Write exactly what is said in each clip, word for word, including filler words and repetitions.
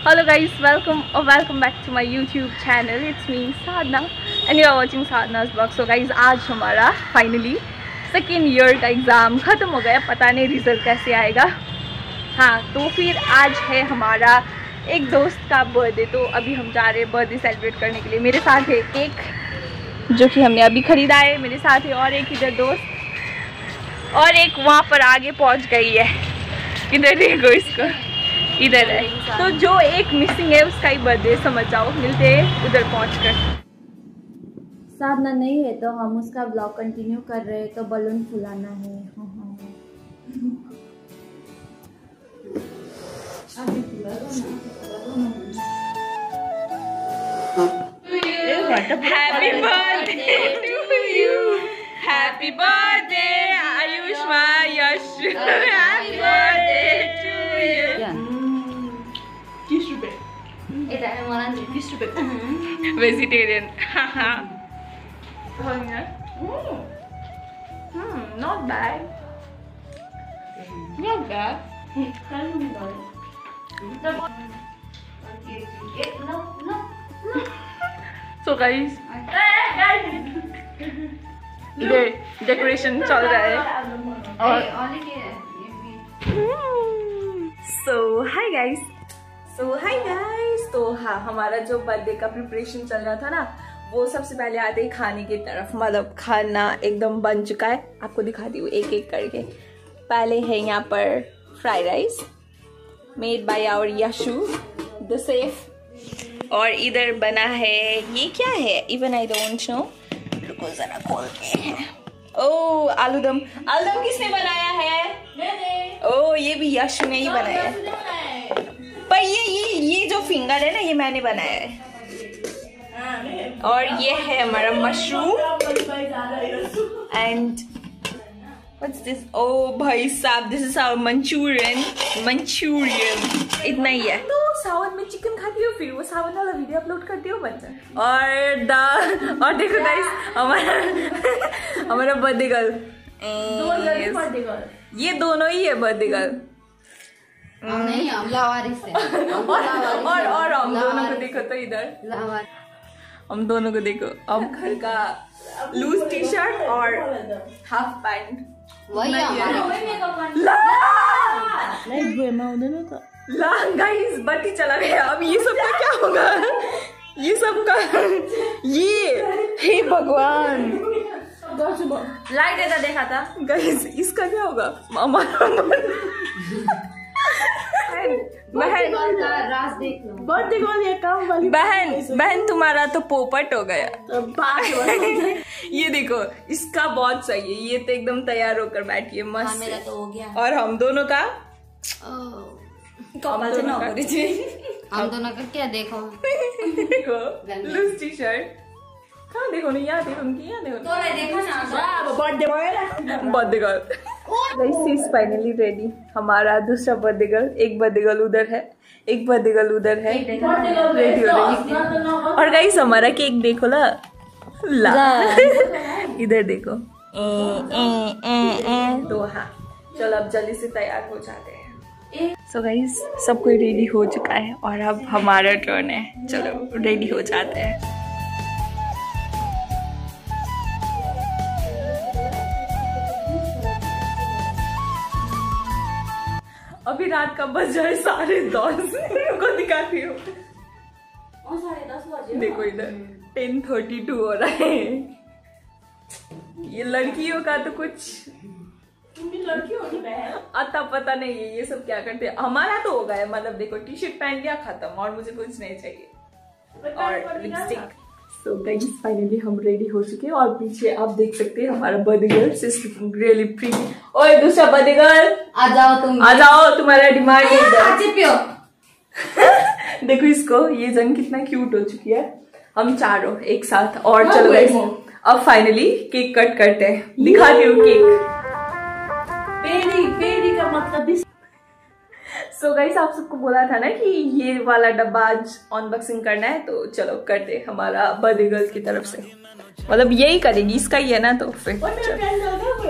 Hello guys, welcome or welcome back to my YouTube channel. It's me Sadhna and you are watching Sadhna's vlog. So guys, आज हमारा finally second year का exam ख़त्म हो गया. पता नहीं result कैसे आएगा. हाँ, तो फिर आज है हमारा एक दोस्त का बर्थडे. तो अभी हम जा रहे हैं बर्थडे सेलिब्रेट करने के लिए. मेरे साथ है केक जो कि हमने अभी ख़रीदा है. मेरे साथ है और एक इधर दोस्त और एक वहाँ पर आगे पहुँच गई है. किधर देखो इसको, इधर है. तो जो एक मिसिंग है उसका ही बर्थडे समझ जाओ. मिलते हैं उधर पहुंचकर. साधना नहीं है तो हम उसका ब्लॉग कंटिन्यू कर रहे हैं. तो बलून फुलाना है. Happy birthday to you. Happy birthday Ayushma Yash. Happy birthday to you. Vegetarian. mm. Mm, not bad. Not bad. So guys, इधर डेकोरेशन चल रहा है. और so hi guys. So hi guys. तो हाँ, हमारा जो बर्थडे का प्रिपरेशन चल रहा था ना, वो सबसे पहले आते ही खाने की तरफ. मतलब खाना एकदम बन चुका है. आपको दिखाती हूँ एक एक करके. पहले है यहाँ पर fried rice made by our Yashu the chef. और इधर बना है, ये क्या है इवन आई डोंट नो. रुको जरा खोलते हैं. ओ आलूदम. आलूदम किसने बनाया है? मैंने. ओ ये भी यशु ने ही बनाया है. पर ये ये ये जो फिंगर है ना, ये मैंने बनाया है. और ये है हमारा मशरूम एंड व्हाट्स दिस. ओ भाई साहब, this is our Manchurian. Manchurian इतना ही है. तो सावन में चिकन खाती हो, फिर वो सावन वाला वीडियो अपलोड करती हो बच्चा. और दा और देखो गाइस, हमारा हमारा बर्थडे गर्ल. ये दोनों ही है बर्थडे गर्ल. नहीं, हम लावारिस है. और और हम दोनों को देखो तो इधर हम दोनों को देखो. हम घर का लूज टी शर्ट और हाफ पैंट. वही ला गाइस, बत्ती चला गया. अब ये सब का क्या होगा? ये सब का ये हे भगवान, लाइट ऐसा देखा था गाइस. इसका क्या होगा? बहन बर्थडे बहन बहन तुम्हारा तो पोपट हो गया. ये देखो, इसका बहुत सही है. ये तो एकदम तैयार होकर बैठी है मस्त. मेरा तो हो गया. और हम दोनों का हम दोनों का हम दोनों का क्या देखो. देखो लूज टी शर्ट. कहाँ देखो नहीं, यहाँ देखो उनकी, यहाँ देखो. तो देखो ना birthday birthday girl. Guys is finally ready. हमारा दूसरा बर्थडे गर्ल. एक बर्थडे गर्ल उधर है, एक बर्थडे गर्ल उधर है, रेडी हो रही. और गाइस हमारा केक देखो ला ला इधर देखो. तो हाँ, चलो अब जल्दी से तैयार हो जाते हैं. सो गाइस सब कोई रेडी हो चुका है और अब हमारा टर्न है. चलो रेडी हो जाते हैं. अभी रात का बज जाए साढ़े दस को दिखाती हूँ. देखो इधर टेन थर्टी टू हो रहा है. ये लड़कियों का तो कुछ आता पता नहीं है. ये सब क्या करते हैं. हमारा तो हो गया. मतलब देखो, टी शर्ट पहन लिया, खत्म. और मुझे कुछ नहीं चाहिए. और लिपस्टिक. सो गाइस फाइनली हम रेडी हो चुके हैं. और पीछे आप देख सकते हैं हमारा बर्थडे गर्ल रियली प्रीटी. ओए दूसरा बर्थडे गर्ल, आ जाओ तुम. आ जाओ, तुम्हारा डिमांड है. देखो इसको, ये जंग कितना क्यूट हो चुकी है. हम चारों एक साथ. और चलो गाइस अब फाइनली केक कट करते हैं. दिखाती हूँ केक. पेड़ी पेड़ी का मतलब. सो so गाइस आप सबको बोला था ना कि ये वाला डब्बा आज अनबॉक्सिंग करना है. तो चलो करते हमारा बर्थडे गर्ल की तरफ से. मतलब यही करेगी, इसका ही है ना. तो फिर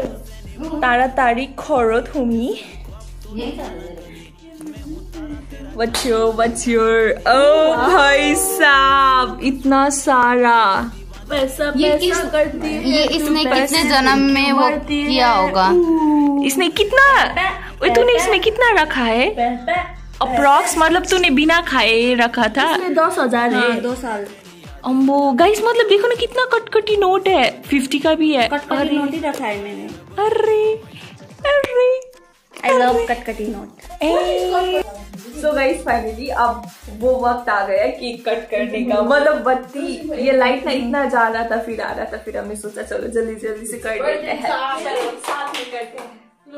तारा तारी खरो तुमी. What's your What's your oh भाई साहब इतना सारा पैसा पैसा करती है। ये इसने कितने जन्म में वो किया होगा? इसने कितना तूने इसमें कितना रखा है अप्रॉक्स? मतलब तूने बिना खाए रखा था? दस हजार है। दो साल। अम्बो गाइस मतलब देखो ना कितना कटकटी नोट है। फिफ्टी का भी है। कटकटी नोट ही रखा है मैंने। अरे अरे आई लव कटकटी नोट। सो गाइस फाइनली अब वो वक्त आ गया केक कट करने का। मतलब बत्ती ये लाइट ना इतना जा रहा था फिर आ रहा था फिर हमने सोचा चलो जल्दी जल्दी से कर देते हैं। साथ में करते हैं।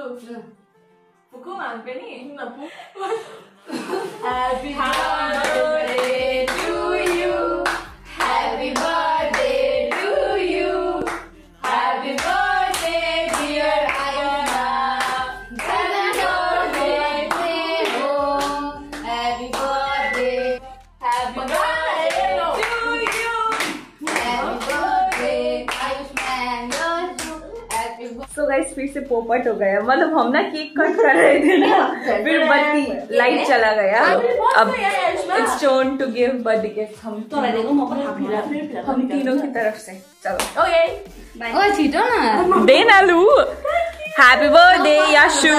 Happy birthday to you, happy birthday to you, happy birthday dear Ayana, happy birthday to you, happy birthday, happy birthday to you, happy birthday Ayushman, happy birthday। So guys फिर से पोपट हो गया। मतलब हम ना केक कट कर रहे थे ना फिर बत्ती लाइट चला गया। अब it's turn to give birthday gift हम हम तीनों की तरफ से। चलो ओके छिटो ना दे ना लू। Happy birthday Yashu.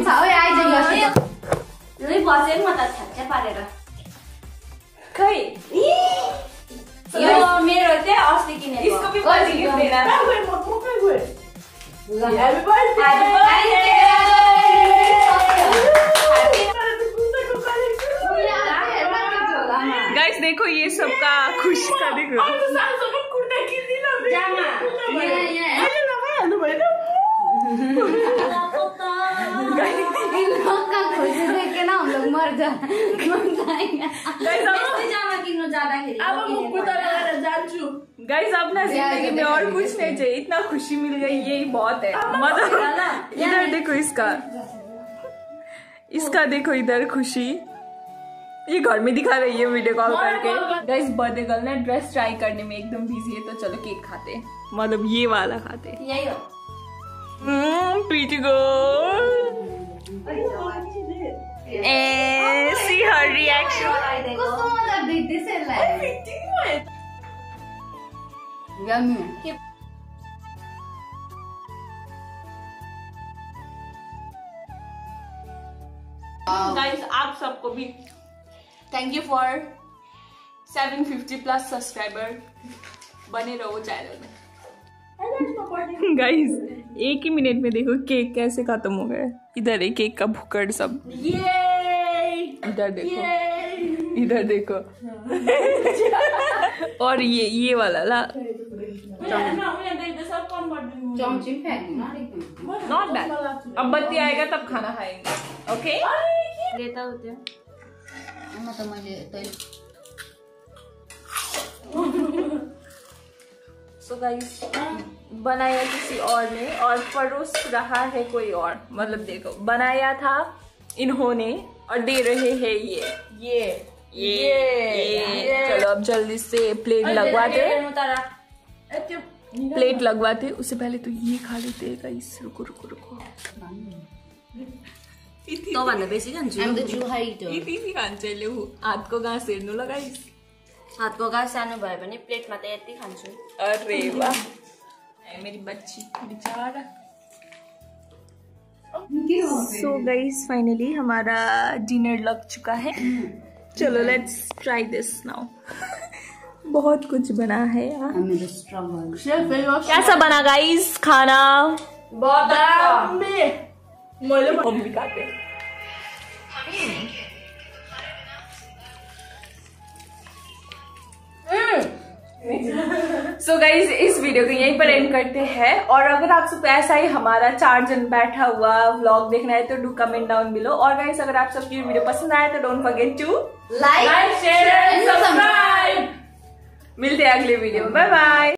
खै यो मेरो चाहिँ अस्ति किनेको। इसको भी बर्थडे गिफ्ट देना। हैप्पी बर्थडे गाइस देखो ये सबका खुशी का देखो। खुशी देख के ना हम लोग मर जाएंगे। गाइस अब ना जिंदगी में और कुछ नहीं चाहिए। इतना खुशी मिल गई यही बहुत है। मतलब इधर देखो इसका इसका देखो इधर खुशी। ये घर में दिखा रही है वीडियो कॉल करके। गाइस बर्थडे गर्ल ना ड्रेस ट्राई करने में एकदम बिजी है तो चलो केक खाते। मतलब ये वाला खाते। यही हो। Pretty girl a see her reaction. कस्तो मजा देख्दैछ यसलाई। यम्मी। गाइस आप सबको भी thank you for seven fifty plus subscriber. बने रहो चैनल में। गाइस एक ही मिनट में देखो केक कैसे खत्म हो गया। इधर है केक का भुक्कड़ सब। इधर देखो इधर देखो और ये ये वाला ला नॉट बैड। अब बत्ती आएगा तब खाना खाएंगे। ओके लेता होते हैं तो मैं सो गाइस बनाया किसी और ने और परोस रहा है कोई और। मतलब देखो बनाया था इन्होंने और दे रहे हैं ये ये ये, ये, ये। चलो अब जल्दी से प्लेट लगवाते प्लेट लगवाते उससे पहले तो ये खा लेते हैं गाइस। रुको रुको रुको तो भन्दा बेसी खान्छु। I'm the Jew eater। यति खान्छ ले हातको घाँस हेर्नु ल गाइस। हातको घाँस सानो भयो भने प्लेटमा त यति खान्छु। अरे वाह मेरी बच्ची बेचारा। सो गाइस फाइनली हमारा डिनर लग चुका है। चलो लेट्स ट्राई दिस नाउ। बहुत कुछ बना है यार। कैसा बना गाइस खाना? बहुत मम्मी खाते। सो गाइज इस वीडियो को यहीं पर एंड करते हैं। और अगर आप सबको ऐसा ही हमारा चार जन बैठा हुआ व्लॉग देखना है तो डू कमेंट डाउन बिलो। और गाइज अगर आप सबकी वीडियो पसंद आए तो don't forget to like share and subscribe. मिलते हैं अगले वीडियो में। Bye bye.